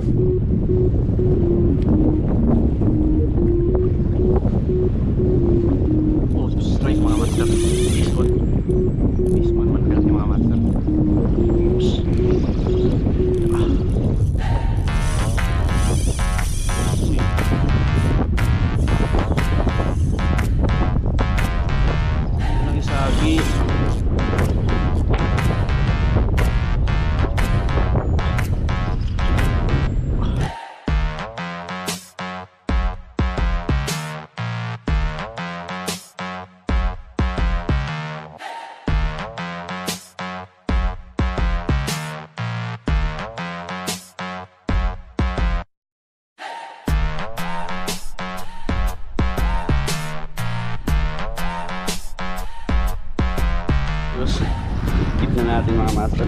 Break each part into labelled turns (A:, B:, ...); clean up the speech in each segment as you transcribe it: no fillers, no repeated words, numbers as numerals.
A: Oh, strike mga master. Fish on. Fish on man kasi mga master. Oops. Lagi. Keep na natin mga master.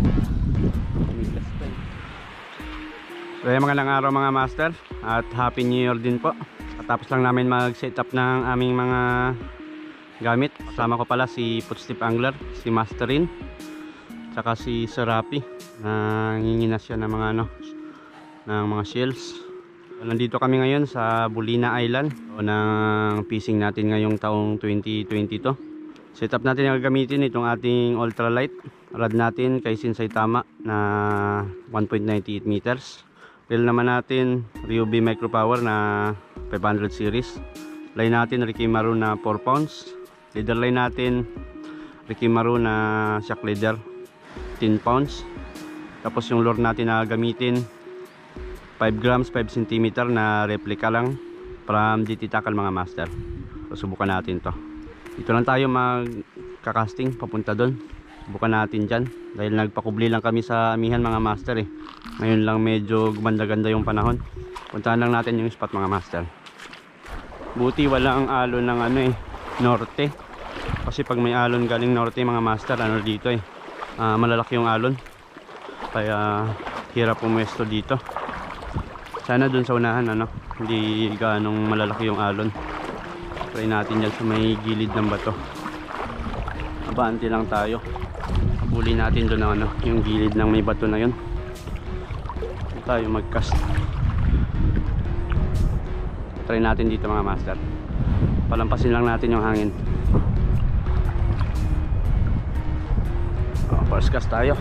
A: So yung magandang araw mga master at happy new year din po. Tapos lang namin mag set up ng aming mga gamit. Kasama ko pala si Footstep Angler, si Masterin, tsaka si Serapi. Nanginginas siya ng mga ng mga shells. Nandito kami ngayon sa Bulina Island ng fishing natin ngayong taong 2022. Setup natin yung gagamitin itong ating ultralight rod natin kay Saitama na 1.98 meters. Reel naman natin Ryobi Micropower na 500 series. Line natin Rikimaru na 4 pounds. Leader line natin Rikimaru na shock leader 10 pounds. Tapos yung lure natin na gamitin 5 grams 5 cm na replica lang from GT Tackle mga master. So subukan natin to. Dito lang tayo magkakasting papunta doon. Subukan natin dyan dahil nagpakubli lang kami sa amihan mga master eh. Ngayon lang medyo gumanda-ganda yung panahon. Puntahan lang natin yung spot mga master. Buti walang alon ng norte. Kasi pag may alon galing norte mga master, dito eh, malalaki yung alon. Kaya hirap pumwesto dito. Sana dun sa unahan hindi ganong malalaki yung alon. Try natin dyan sa may gilid ng bato. Abante lang tayo. Habulin natin doon yung gilid ng may bato na yun. Tayo mag-cast. Try natin dito mga master. Palampasin lang natin yung hangin. First cast tayo.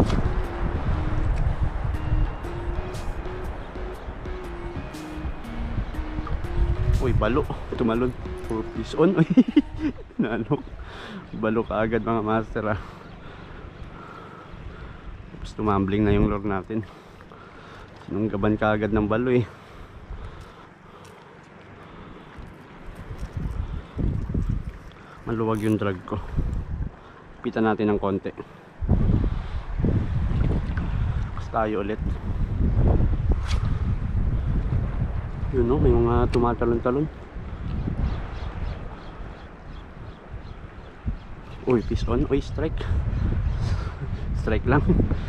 A: Uy, balo. Tumalon. Fish on. Nanok. Balo ka agad mga master Tapos tumambling na yung lure natin. Sinunggaban ka agad ng balo eh. Maluwag yung drag ko. Pitan natin ng konti. Tapos tayo ulit. Yun may mga tumatalon-talon. Uy, fish on. Uy, strike. Strike lang.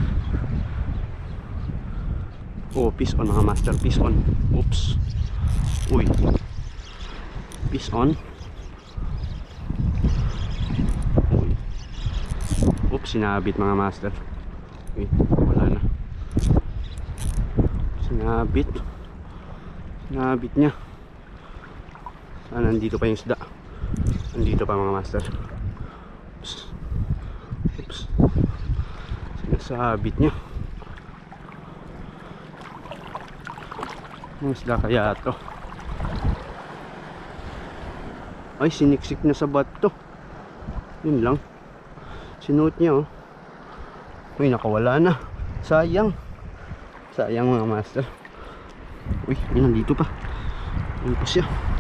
A: Oh, fish on mga master. Fish on. Oops. Uy. Fish on. Uy. Oops, sinabit mga master. Uy, wala na. Sinabit. Sinabit niya. Nandito pa yung isda. Nandito pa mga master. Oops. Sinasabit niya. Ang isda kaya ito. Ay, siniksik na sa bato. Yun lang. Sinuot niya Uy, nakawala na. Sayang. Sayang mga master. Uy, nandito pa. Ano pa siya?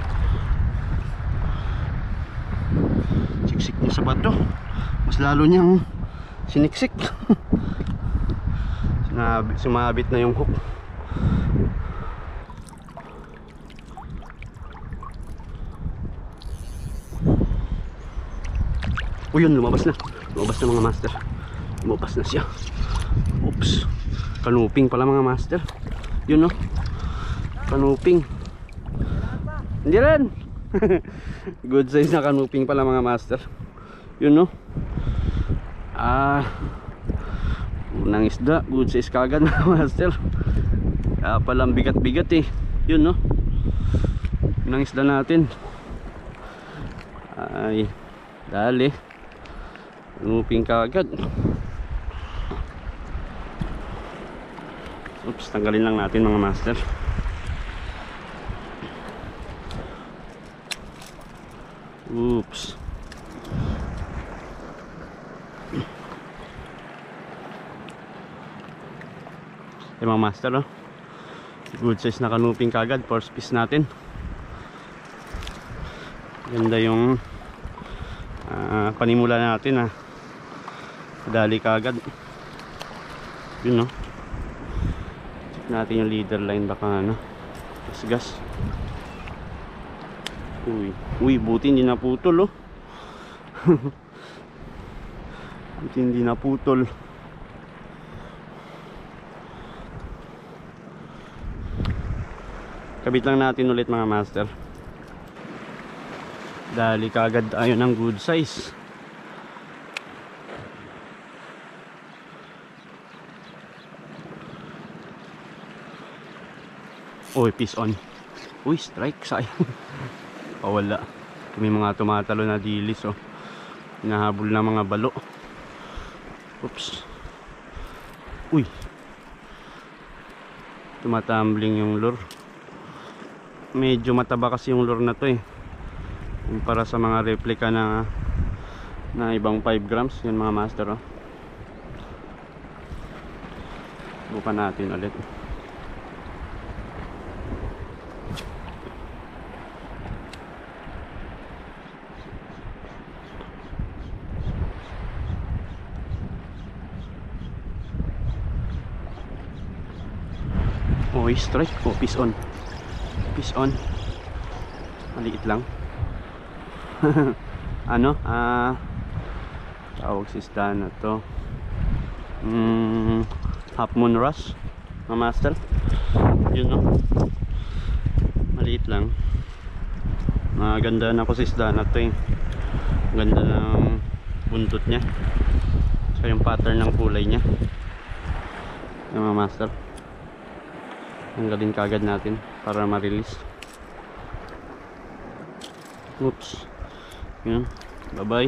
A: Siksik niya sa bato. Mas lalo niyang siniksik. Sumabit na yung hook. Uy, yun, lumabas na. Lumabas na mga master. Lumabas na siya. Oops. Kanuping pala mga master. Yun kanuping. Hindi rin. Good size na kanuping pala mga master. Yun unang isda. Good size kagad mga master. Kaya palang bigat-bigat eh. Yun no, yun ang isda natin. Ay, dali. Lumuping ka agad. Oops, tanggalin lang natin mga master. Oops. Yung mga master, oh. Good size na kanuping kagad. First piece natin. Ganda yung panimula natin, dali kagad. Yun no. Check natin yung leader line, baka gas. Uy, buti hindi naputol, oh. Buti hindi naputol. Kabit lang natin ulit mga master. Dali kagad tayo ng good size. Uy, piece on. Uy, strike, sayang. Pawala. May mga tumatalo na dilis, oh. Hinahabol na mga balo. Oops. Uy, tumatumbling yung lure. Medyo mataba kasi yung lure na to eh, para sa mga replica na ibang 5 grams. Yun mga master, oh. Bukan natin ulit. Oh, strike. Oh, piece on. Piece on. Maliit lang. Tawag si isda na to, half moon rush mga master. Yun no, maliit lang. Maganda na ko si isda na to eh. Ganda ng buntot nya, so yung pattern ng kulay nya. Yung mga master, tanggalin kagad natin para ma-release. Oops. Yan. Bye bye.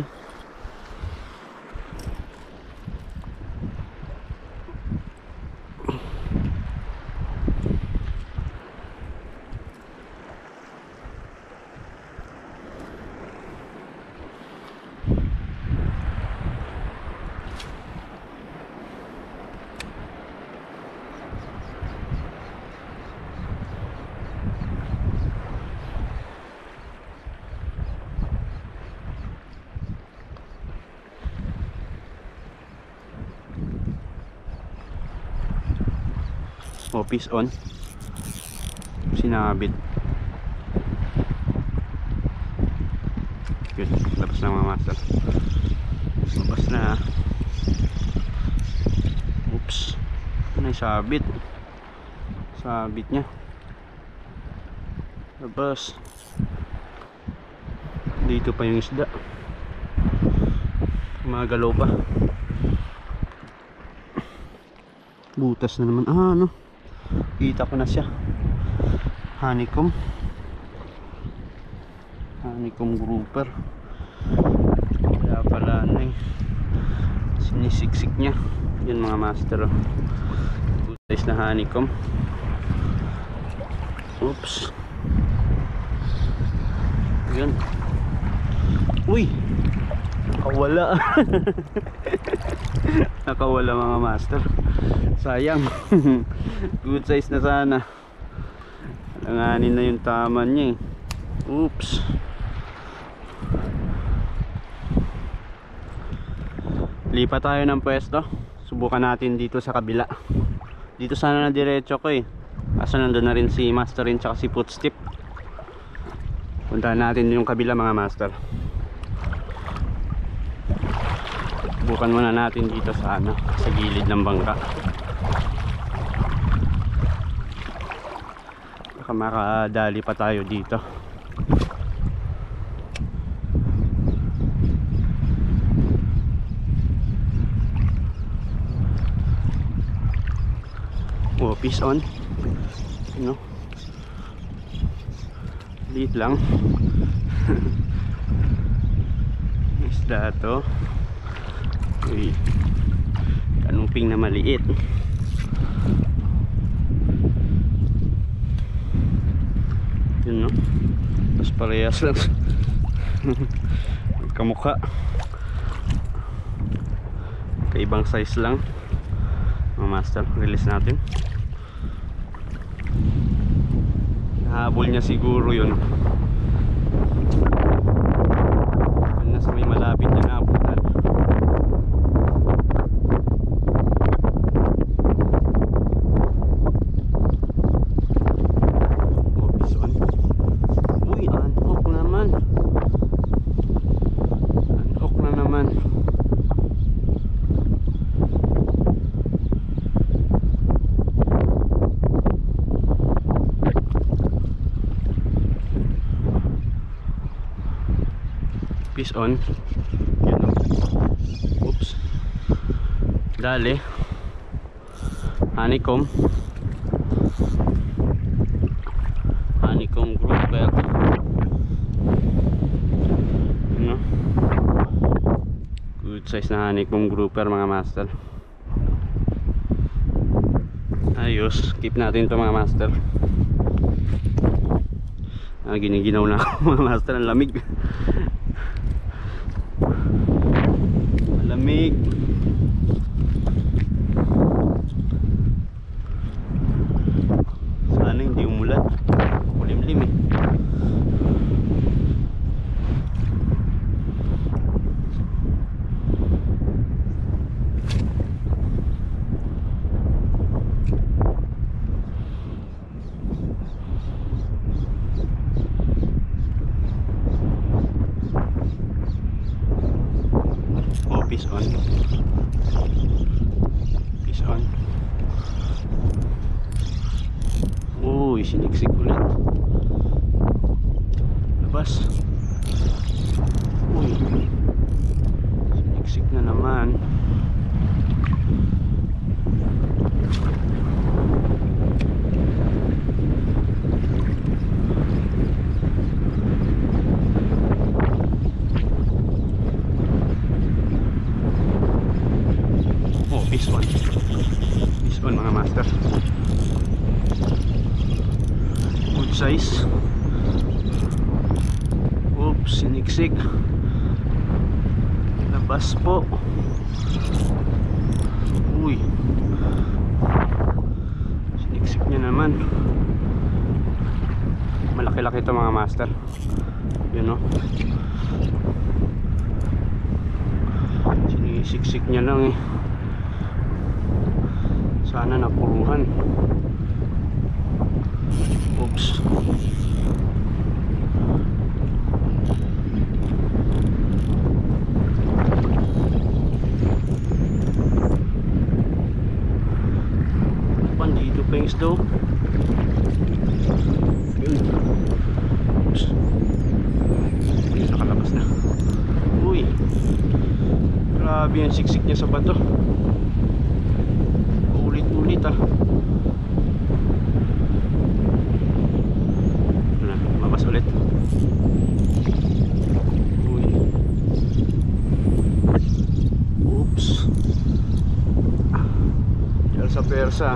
A: Oh, piece on. Sinabit. Good. Labas na mga master. Labas na. Oops. Ano yung sabit? Sabit nya. Labas. Dito pa yung isda. Magalaw pa. Butas na naman. Ano? Kita ko na siya. Honeycomb. Honeycomb grouper. Kaya pala sinisiksik niya. Yun mga master, oh. Good size na honeycomb. Oops. Yun. Uy, nakawala. Nakawala mga master. Sayang. Good size na sana. Alanganin na yung tama niya eh. Oops. Lipat tayo ng pwesto. Subukan natin dito sa kabila. Dito sana na diretso ko eh. Kaso nandun na rin si Master rin tsaka si Footstep. Puntahan natin yung kabila mga master. Subukan muna natin dito sa sa gilid ng bangka. Baka makadali pa tayo dito. Oh, piece on. No? Liit lang. Isda to. Uy, kanuping na maliit. Yun, no? Tapos parehas lang. Kamukha. Kaibang size lang. Mga master, release natin. Habol niya siguro yun. Nasa may malapit na naabutan. Oh, bison. Uy, unhook naman. Unhook na naman. Fish on. Yun, no? Oops. Dali. Honeycomb. Honeycomb grouper. Yun, no? Good size na honeycomb grouper, mga master. Ayos. Keep natin ito, mga master. Giniginaw na ako, mga master. Ang lamig. Lamig. Sana hindi umulan. Kulimlim eh. Fish on. Fish on. Uy, siniksik ulit. Labas. Uy, siniksik na naman. Fish on. Fish on, mga master. Good size. Oops, siniksik. Labas po. Uy, siniksik niya naman. Malaki-laki ito, mga master. Yun, no? Sinisiksik niya lang eh. Sana napuruhan. Oops. Pandito pa yung isda. Yun. Oops. Ayun, nakalabas na. Uy, grabe yung siksik niya sa bato. Ulit ah. Mabas ulit. Uy. Oops. Diyan sa persa.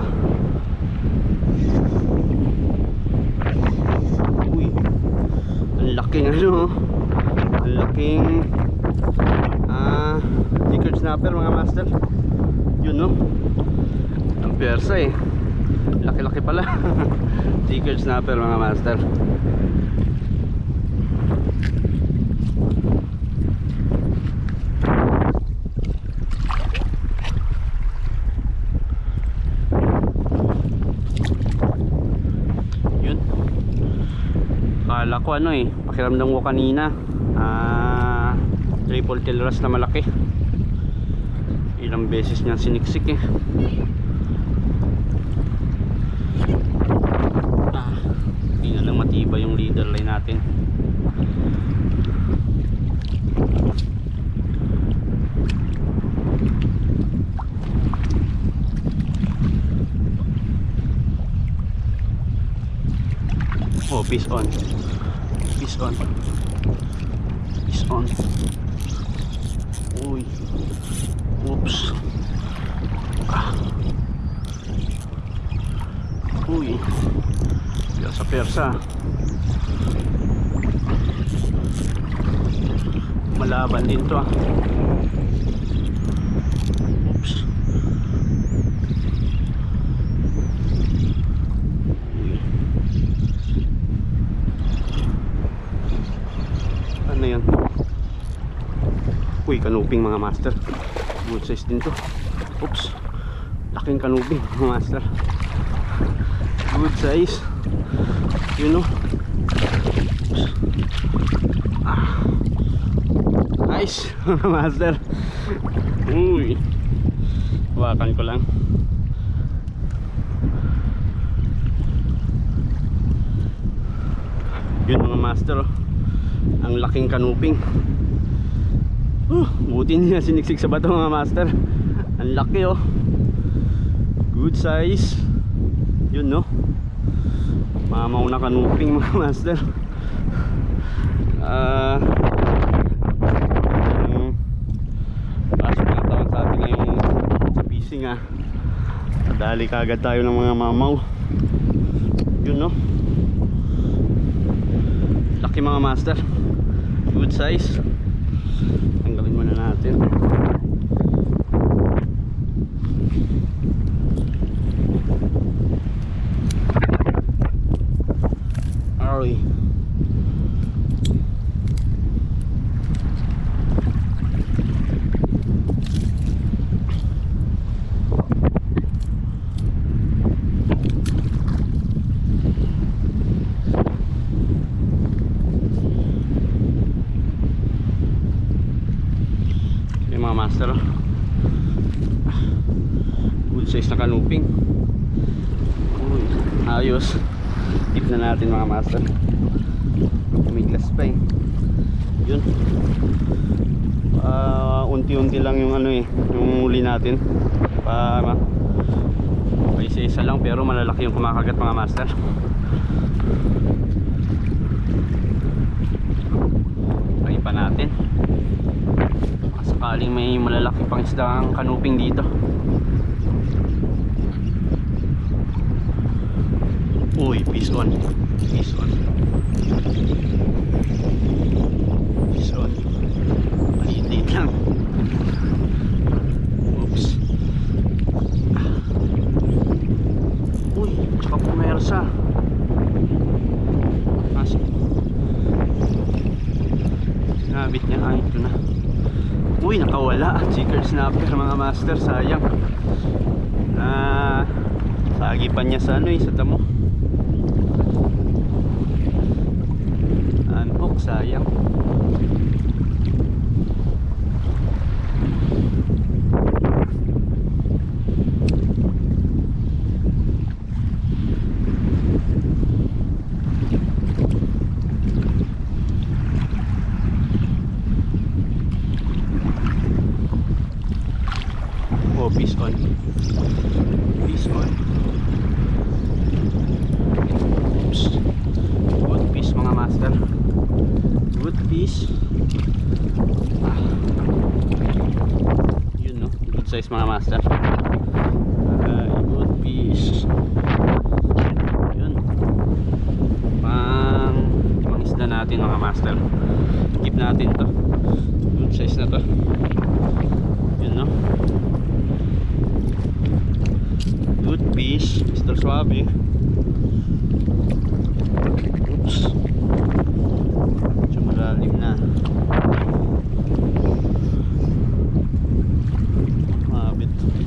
A: Uy. Ang laking ano. Ang laking ticker snapper, mga master. Yun, no? Ang persa eh. Laki-laki pala. Ticker snapper, mga master. Yun. Kala ko ano eh, pakiramdam ko kanina triple tail wrasse na malaki. Ilang beses niyang siniksik eh. Hindi na lang matibay yung leader line natin. Oh, fish on. Fish on. Fish on. Uy. Oops. Uy. Persa. Malaban din to. Oops. Ano yan? Uy, kanuping mga master. Good size din to. Oops. Laking kanuping mga master. Good size. You know. Nice mga master. Uy. Hawakan ko lang. Yun mga master, oh. Ang laking kanuping. Buti niya siniksik sa bato mga master. Ang laki, oh. Good size. Yun, no. Mamaw na kanuping mga master. Pasok na tawag sa atin ngayong sa fishing, ah. Nadali kagad tayo ng mga mamaw. Yun, no. Laki mga master. Good size. Tanggalin muna natin. Aroy. Mga master, good size na kanuping. Uy, ayos. Tip na natin mga master. May glass pa eh. Yun. Unti-unti lang yung ano eh, yung muli natin. Isa-isa lang pero malalaki yung kumakagat mga master. Try pa natin. Sakaling may malalaki pang isda ang kanuping dito. Uy, fish on. Fish on. Fish on. Maliit lang. Oops. Uy, tsaka pumersa. Sinabit niya. Ay, ito na. Uy, nakawala. Chicken snapper mga master, sayang. Sagipan niya sa ano eh, sa damo. Unhook, sayang. Oh, fish on. Fish on. Oops. Good fish mga master. Good fish. Yun, no? Good size mga master. Good fish. Yun. Pang isda natin mga master. Keep natin to. Good size na to. Yun, no? Good fish, Mr. Suave. Oops. Medyo malalim na. Mabit.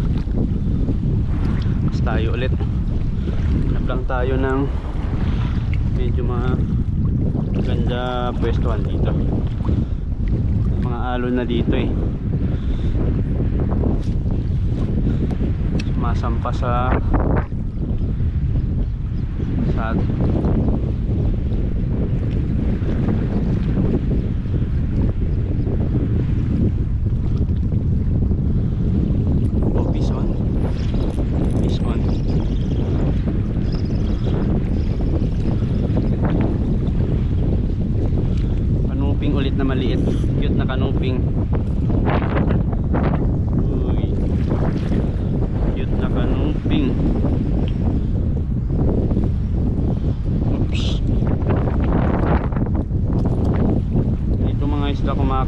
A: Mas tayo ulit. Hanap lang tayo ng medyo maganda pwestuhan dito. May mga alon na dito eh. Masampa sa oh, fish on. Fish on.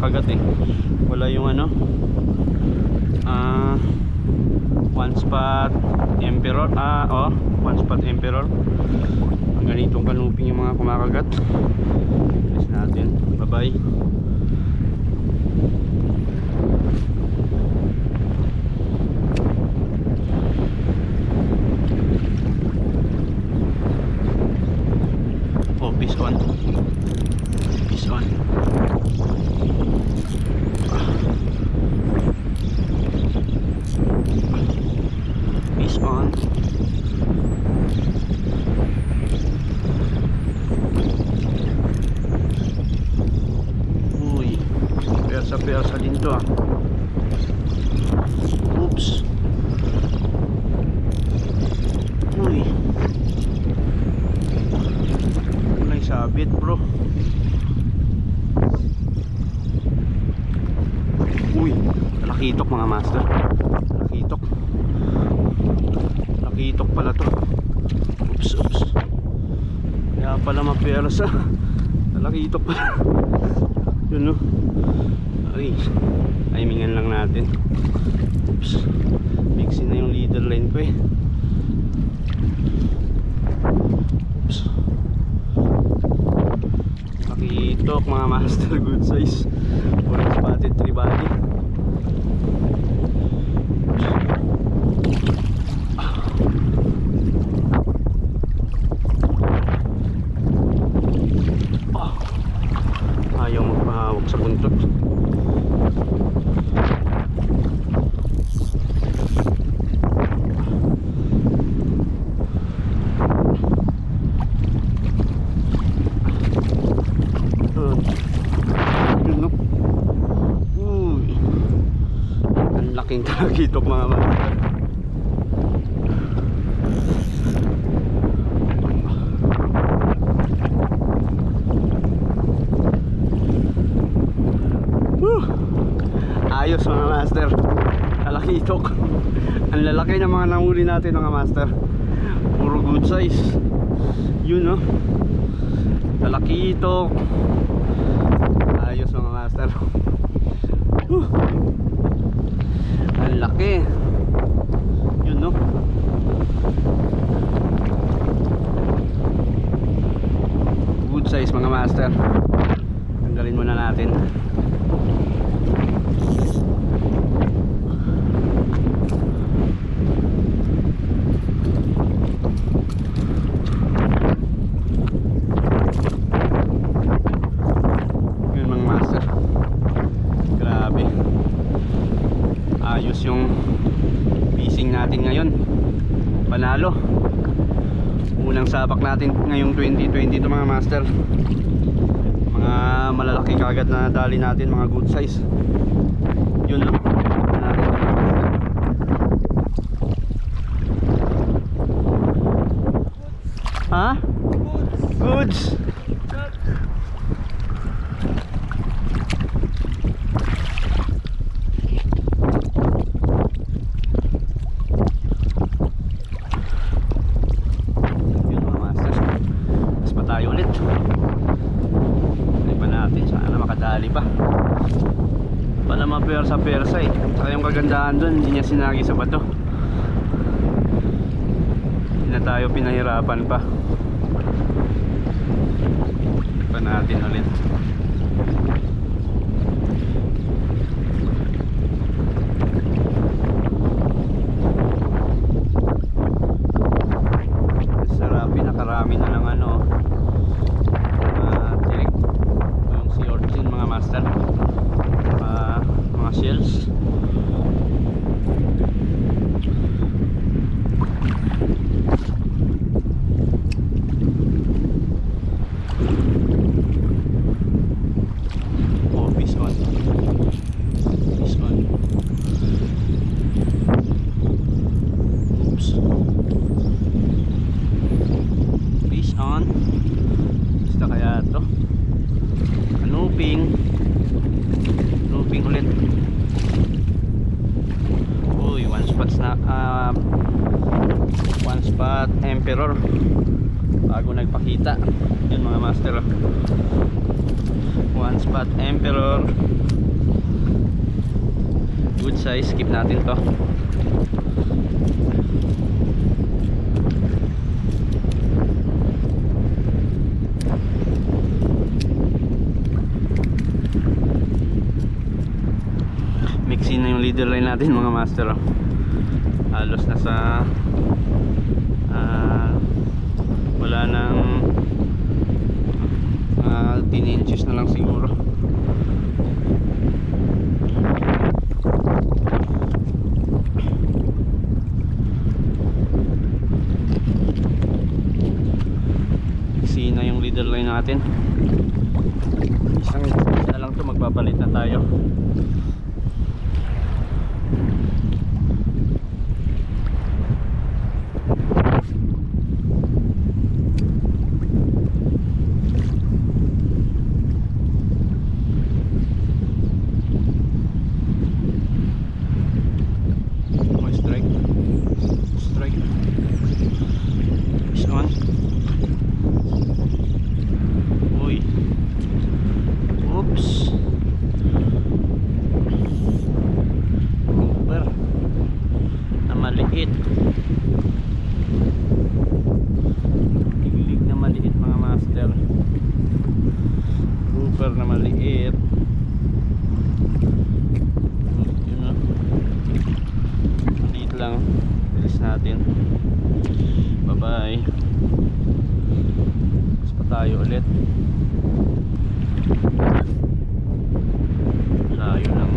A: kumakagat eh. Wala yung ano, one spot emperor. One spot emperor. Ganitong kanuping yung mga kumakagat. Alis natin. Bye bye. Oh, fish on. Fish on. Fish on. Uy, persa din to ah. Oops. Uy, may sabit bro. Uy, lakitok mga master. Lakitok. Lakitok pala to. Oops, oops. Kaya pala mapersa. Lakitok pala. Yun no. Ay, timingan lang natin. Oops. Mixin na yung leader line ko eh. Oops. Lakitok mga master, good size. Walang spotted tree body. Ayaw magpahawak sa buntot. Laking talagitok mga master. Ayos mga master. Talagitok. Ang lalaki ng mga nahuli natin mga master. Puro good size. Yun no. Talagitok. Ayos mga master. Ang laki. Yun no. Good size mga master. Tanggalin muna natin. Yun mga master. Grabe. Ayos yung fishing natin ngayon. Panalo. Unang sabak natin ngayong 2020 to mga master. Mga malalaki kagad na dali natin, mga good size. Yun no. Ha? Goods. Tayo ulit. Hindi pa natin, sana makadali pa. Pala mapersa-persa eh. Saka yung kagandahan dun, hindi niya sinagi sa bato. Hindi na tayo pinahirapan pa. Hindi pa natin ulit. Sarap, pinakarami na ng ano, mga master, mga shells. Oh, fish on. Fish on. Oops. Fish on. Basta kaya to. Looping ulit. Uy, one spot emperor. bago nagpakita. Yun mga master, one spot emperor, good size. Skip natin to. Mixin na yung leader line natin mga master. Halos nasa wala nang 10 inches na lang siguro. Mixin na yung leader line natin. Isang na lang to, magpapalit na tayo. Tiglig na maliit mga master. Grouper na maliit. Yun o, maliit lang. Bilis natin. Bye bye. Mas pa tayo ulit. Layo lang.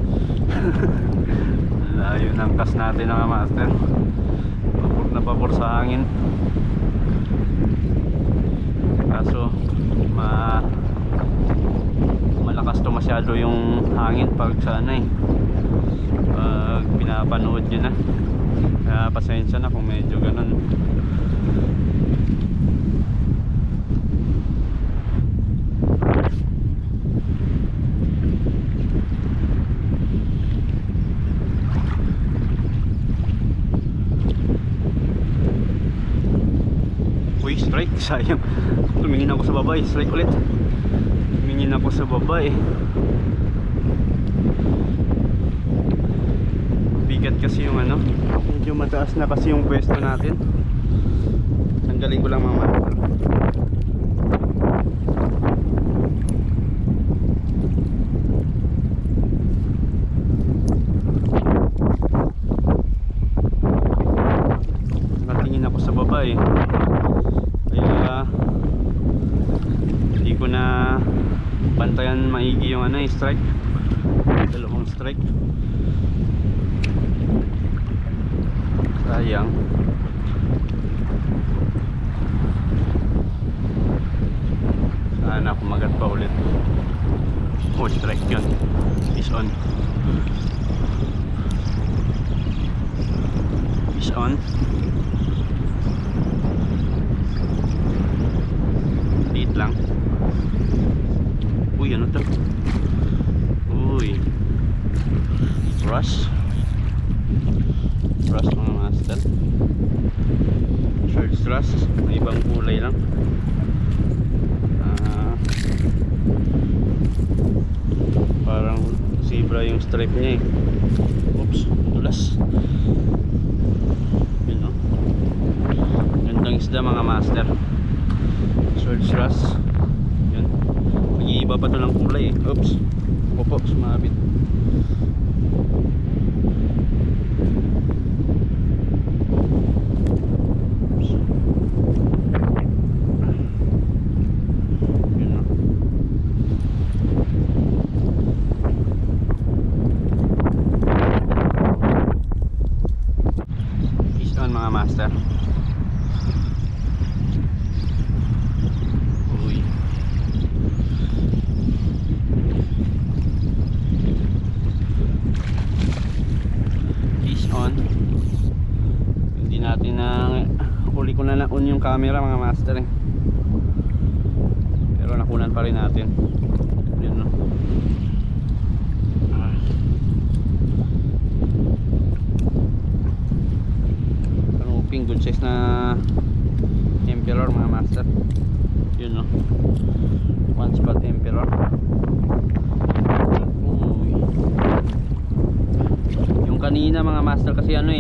A: Layo ng cast natin mga master. Pabor na pabor sa hangin. Kaso malakas to masyado yung hangin pag sana pag pinapanood nyo na. Kaya pasensya na kung medyo ganun. Uy, strike, sayang. Tumingin ako sa baba, strike ulit. Tumingin ako sa baba bigat kasi yung ano, medyo mataas na kasi yung pwesto natin. Tanggalin ko lang mga master. Natingin ako sa baba kaya hindi ko na bantayan maigi yung ano, strike. Dalawang strike. Sayang. Sana kumagat pa ulit. Oh, strike yun. Is on. Is on. Liit lang. Uy, ano to? Uy, rush. Rush mga master. Short rush. May ibang kulay lang. Parang zebra yung stripe niya Oops, tulas. Yun o. Gandang isda mga master. Short rush. Yun. Mag-iiba pa to ng kulay Oops. Opo, sumabit. Mga master. Uy. Fish on. Hindi natin na huli ko na on yung camera mga master pero nakunan pa rin natin. Yun no. Good size na emperor. Emperor mga master. Yun no, one spot Emperor. Uy. Yung kanina mga master kasi ano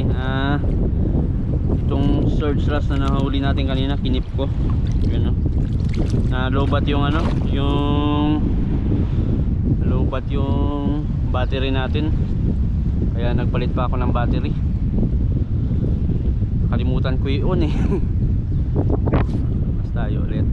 A: itong surge rush na nahuli natin kanina, kinip ko. Yun no, na lobat yung lobat yung battery natin, kaya nagpalit pa ako ng battery. Kalimutan ko yun mas tayo ulit.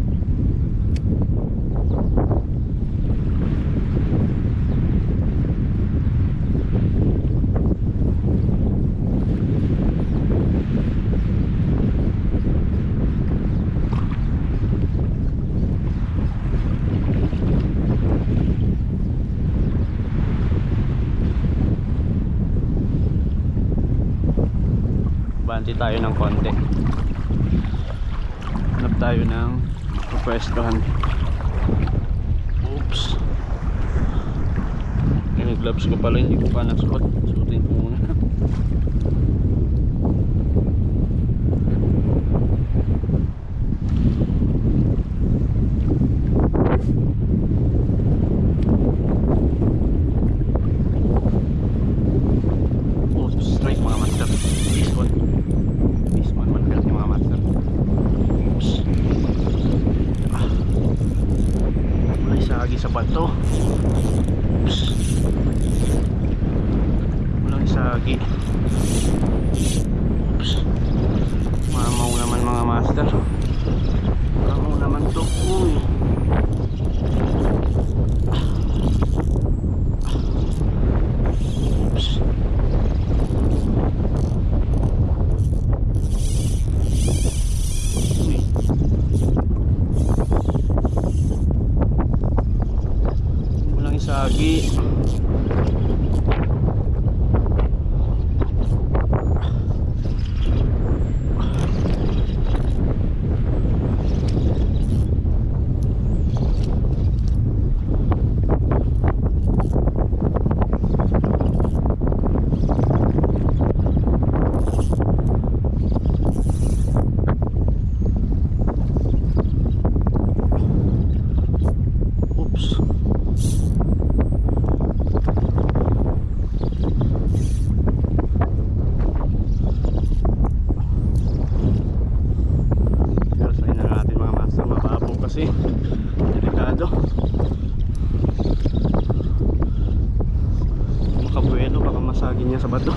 A: Banti tayo ng konti. Hanap tayo ng pwestuhan. Oops. Yung gloves ko pala hindi ko pa nasuot. Suotin ko muna. Oops, straight mga master. This one. Sa bato. Oops. Walang isagi. Oops. Mamaw naman mga master. Mamaw naman to. Uy. Oops. Sagi. Kasi delikado, makabuelo, baka masagin niya sa bato.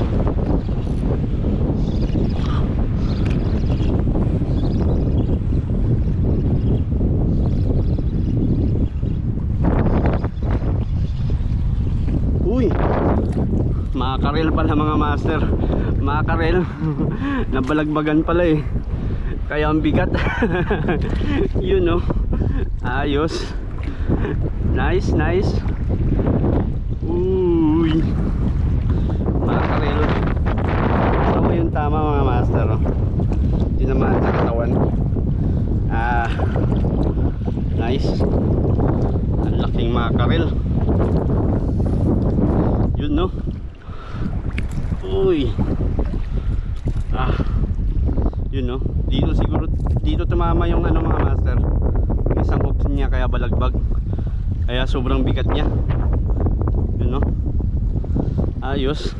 A: Uy, makakarel pala mga master, makakarel. Nabalagbagan pala kaya ang bigat. Yun no. Ayos. Nice, nice. Uy. Makarel. Tama yung tama mga master. Hindi naman sa katawan. Nice. Ang laking makarel. Yun no. Uy. Yun no. Dito siguro, dito tumama yung mga master, isang hook niya, kaya balagbag, kaya sobrang bigat niya. Yun no. Ayos.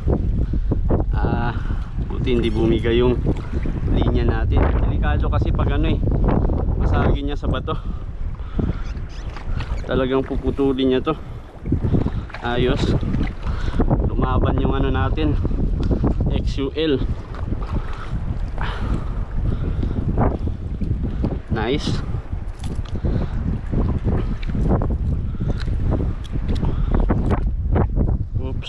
A: Buti hindi bumigay yung linya natin. Delikado kasi pag masagin niya sa bato, talagang puputulin niya to. Ayos. Lumaban yung natin, XUL. Nice. Oops.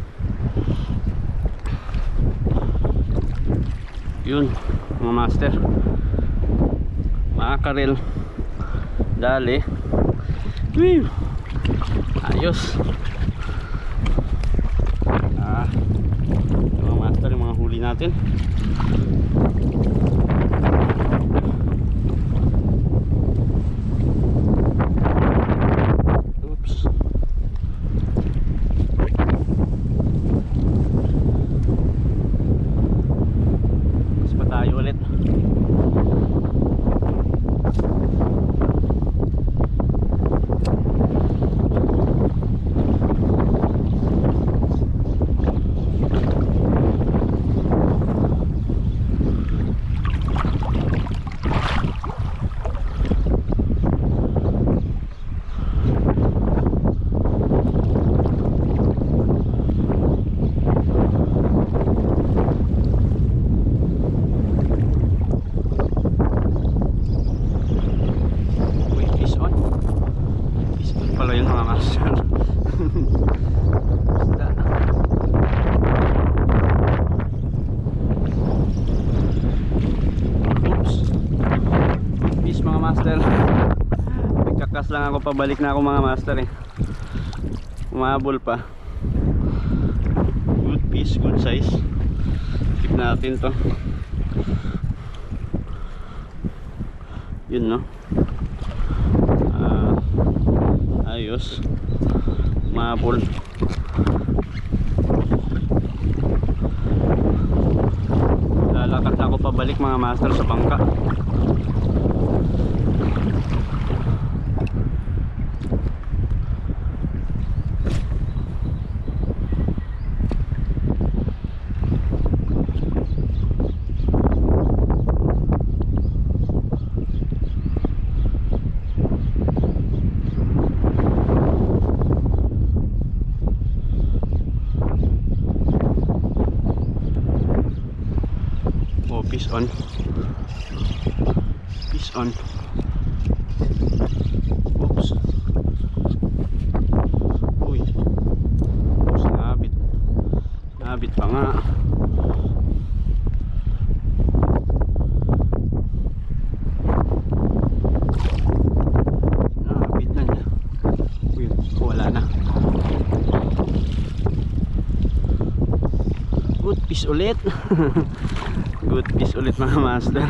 A: Yun mga master, makarel. Dali. Woo! Ayos. Mga master, yung mga huli natin. Asan? Isda. Oops. Peace mga master. Nagkakas lang ako, pabalik na ako mga master eh. Umabol pa. Good fish, good size. Keep natin to. Yun no. Ayos. Umabol. Lalakad na ako pabalik mga master sa bangka. Fish on. Fish on. Oops. Uy. Oops, nabit. Nabit pa nga. Nabit na niya. Uy, wala na. Good fish ulit. Good fish ulit mga master.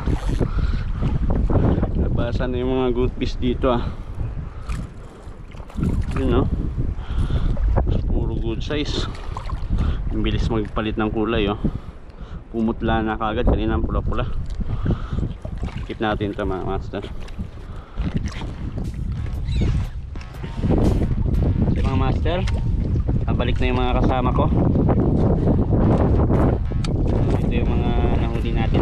A: Nabasan na yung mga good fish dito ah. Yun no. Puro good size. Ang bilis magpalit ng kulay oh. Pumutla na kagad, kanina pula pula. Keep natin ito mga master. So mga master, balik na yung mga kasama ko. Ito yung mga nahuli natin.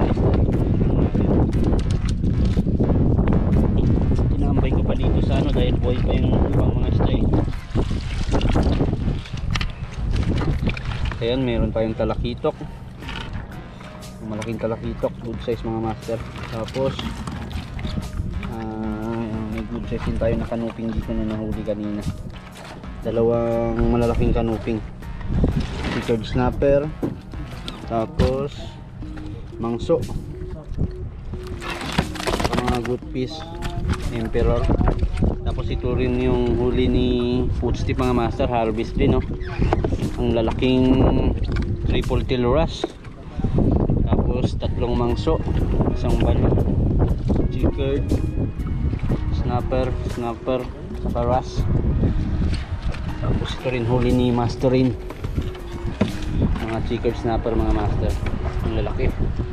A: Tinambay ko pa dito sa ano dahil buhay pa yung ibang mga stay. Ayan, meron pa yung talakitok. Malaking talakitok, good size mga master. Tapos may good size din tayo na kanuping dito na nahuli kanina. Dalawang malalaking kanuping. Chickered snapper. Tapos mangso, mga good fish, emperor. Tapos ito rin yung huli ni Footstep mga master, harvest din no. Ang lalaking triple tail wrasse. Tapos tatlong mangso, isang balo, chickered snapper, saka wrasse. Tapos ito rin huli ni Masterin, mga chickered snapper mga master, ang lalaki.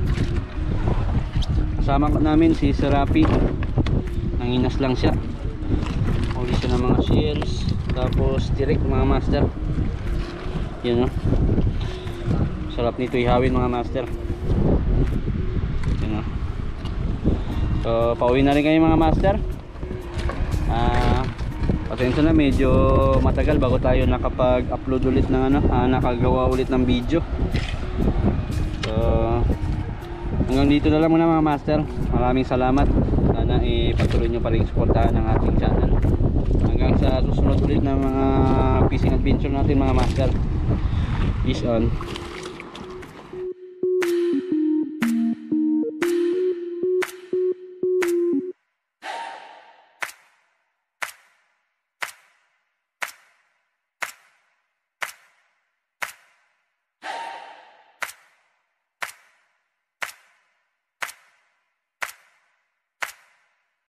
A: Kasama namin si Serapi, nanginas lang siya, huli siya ng mga shells. Tapos direct mga master, yun o, sarap nito ihawin mga master, yun o. So pauwi na rin kayo mga master. Pasensya na, medyo matagal bago tayo nakapag-upload ulit ng nakagawa ulit ng video. So hanggang dito na lang muna mga master. Maraming salamat. Sana patuloy nyo pa rin supportahan ang ating channel. Hanggang sa susunod ulit ng mga fishing adventure natin mga master. Peace on.